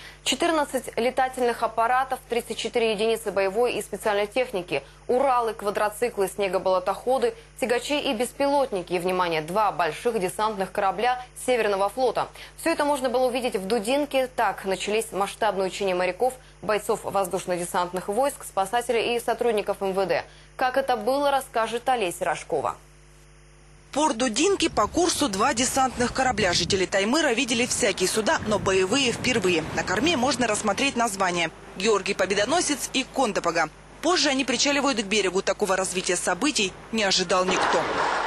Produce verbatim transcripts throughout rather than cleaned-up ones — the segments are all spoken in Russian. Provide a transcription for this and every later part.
четырнадцать летательных аппаратов, тридцать четыре единицы боевой и специальной техники, Уралы, квадроциклы, снегоболотоходы, тягачи и беспилотники. И, внимание, два больших десантных корабля Северного флота. Все это можно было увидеть в Дудинке. Так начались масштабные учения моряков, бойцов воздушно-десантных войск, спасателей и сотрудников эм вэ дэ. Как это было, расскажет Олеся Рожкова. Порт Дудинки по курсу два десантных корабля. Жители Таймыра видели всякие суда, но боевые впервые. На корме можно рассмотреть названия: Георгий Победоносец и Кондопога. Позже они причаливают к берегу. Такого развития событий не ожидал никто.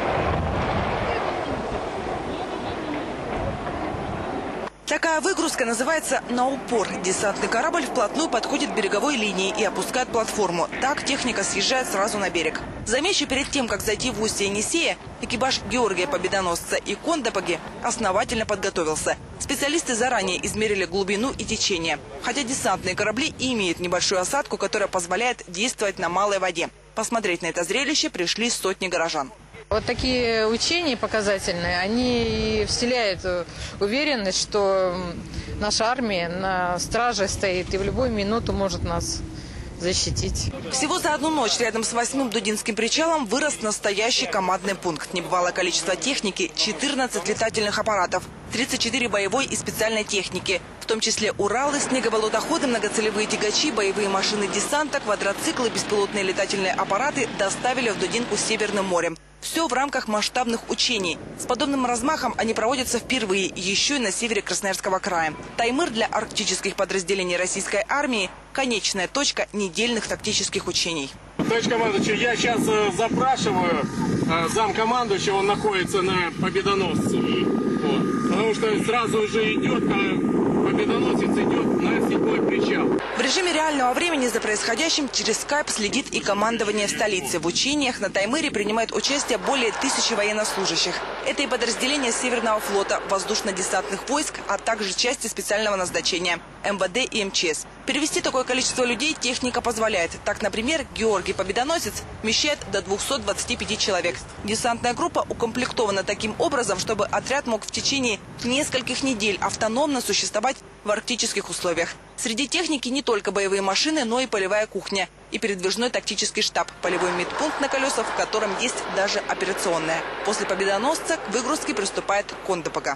Такая выгрузка называется «на упор». Десантный корабль вплотную подходит к береговой линии и опускает платформу. Так техника съезжает сразу на берег. Замечу, перед тем, как зайти в устье Енисея, экипаж Георгия Победоносца и Кондопоги основательно подготовился. Специалисты заранее измерили глубину и течение. Хотя десантные корабли и имеют небольшую осадку, которая позволяет действовать на малой воде. Посмотреть на это зрелище пришли сотни горожан. Вот такие учения показательные, они вселяют уверенность, что наша армия на страже стоит и в любую минуту может нас защитить. Всего за одну ночь рядом с восьмым Дудинским причалом вырос настоящий командный пункт. Небывалое количество техники – четырнадцать летательных аппаратов, тридцать четыре боевой и специальной техники, в том числе Уралы, снегоболотоходы, многоцелевые тягачи, боевые машины десанта, квадроциклы, беспилотные летательные аппараты доставили в Дудинку Северным морем. Все в рамках масштабных учений. С подобным размахом они проводятся впервые, еще и на севере Красноярского края. Таймыр для арктических подразделений российской армии – конечная точка недельных тактических учений. Товарищ командующий, я сейчас э, запрашиваю э, замкомандующего, он находится на Победоносце. Вот. Потому что сразу же идет, э, Победоносец идет на седьмой причал. В режиме реального времени за происходящим через скайп следит и командование в столице. В учениях на Таймыре принимает участие более тысячи военнослужащих. Это и подразделения Северного флота, воздушно-десантных войск, а также части специального назначения – эм вэ дэ и эм че эс. Перевести такое количество людей техника позволяет. Так, например, Георгий Победоносец вмещает до двухсот двадцати пяти человек. Десантная группа укомплектована таким образом, чтобы отряд мог в течение нескольких недель автономно существовать в арктических условиях. Среди техники не только боевые машины, но и полевая кухня и передвижной тактический штаб, полевой медпункт на колесах, в котором есть даже операционная. После Победоносца к выгрузке приступает Кондопога.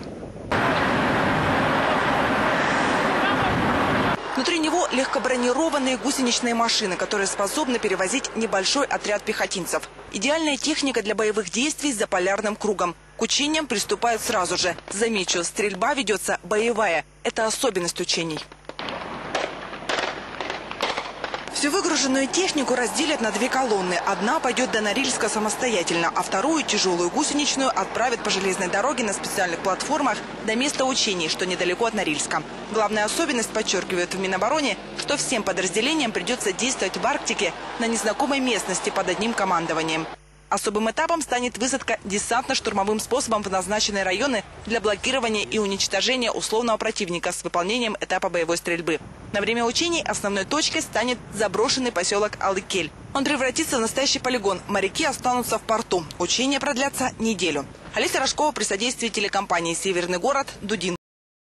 Внутри него легкобронированные гусеничные машины, которые способны перевозить небольшой отряд пехотинцев. Идеальная техника для боевых действий за полярным кругом. К учениям приступают сразу же. Замечу, стрельба ведется боевая. Это особенность учений. Всю выгруженную технику разделят на две колонны. Одна пойдет до Норильска самостоятельно, а вторую, тяжелую гусеничную, отправят по железной дороге на специальных платформах до места учений, что недалеко от Норильска. Главная особенность, подчеркивают в Минобороне, что всем подразделениям придется действовать в Арктике на незнакомой местности под одним командованием. Особым этапом станет высадка десантно-штурмовым способом в назначенные районы для блокирования и уничтожения условного противника с выполнением этапа боевой стрельбы. На время учений основной точкой станет заброшенный поселок Алыкель. Он превратится в настоящий полигон. Моряки останутся в порту. Учения продлятся неделю. Олеся Рожкова при содействии телекомпании «Северный город», Дудинка.